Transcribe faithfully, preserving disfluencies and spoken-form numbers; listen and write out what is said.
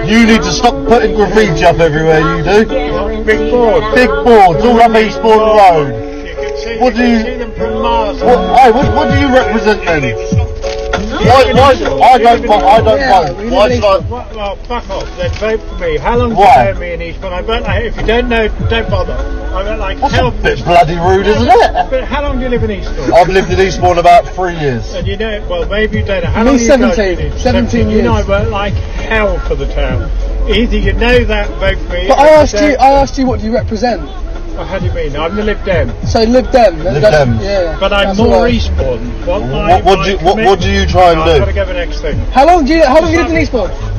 You need to stop putting graffiti up everywhere, you do. Big board. Big boards, all up Eastbourne Road. You can see, What you do can you- see them from miles What, away. hey, what, what do you represent then? Why, why, I don't vote, I don't vote. Why should I? Well, well, fuck off. Then vote for me. How long do Why? you know me in Eastbourne? I vote like, if you don't know, don't bother. I vote like That's hell a for bit this. bloody rude, isn't it? But how long do you live in Eastbourne? I've lived in Eastbourne about three years. And you know, well, maybe you don't know. How Me long you guys seventeen. been in? seventeen You know, I years. work like hell for the town. Either you know that, vote for me. But I or asked don't. you, I asked you, what do you represent? Well, how do you mean? I'm the Lib Dem. So Lib Dem. Lib that's- Dems. Yeah. But I'm that's more all right. Eastbourne. What, my, What, what, my do you, what, what do you commitment- try and No, do? I've got to go to the next thing. How long do you? How long have you lived in Eastbourne?